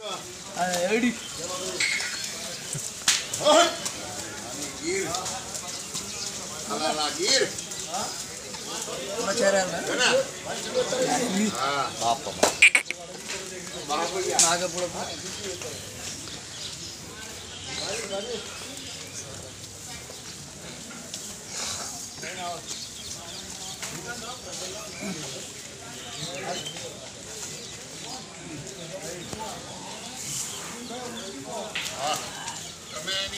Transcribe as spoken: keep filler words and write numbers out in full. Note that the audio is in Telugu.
ఏడి गिर अला ला गिर मचारा ना है ना हां बाप बाप नागपुर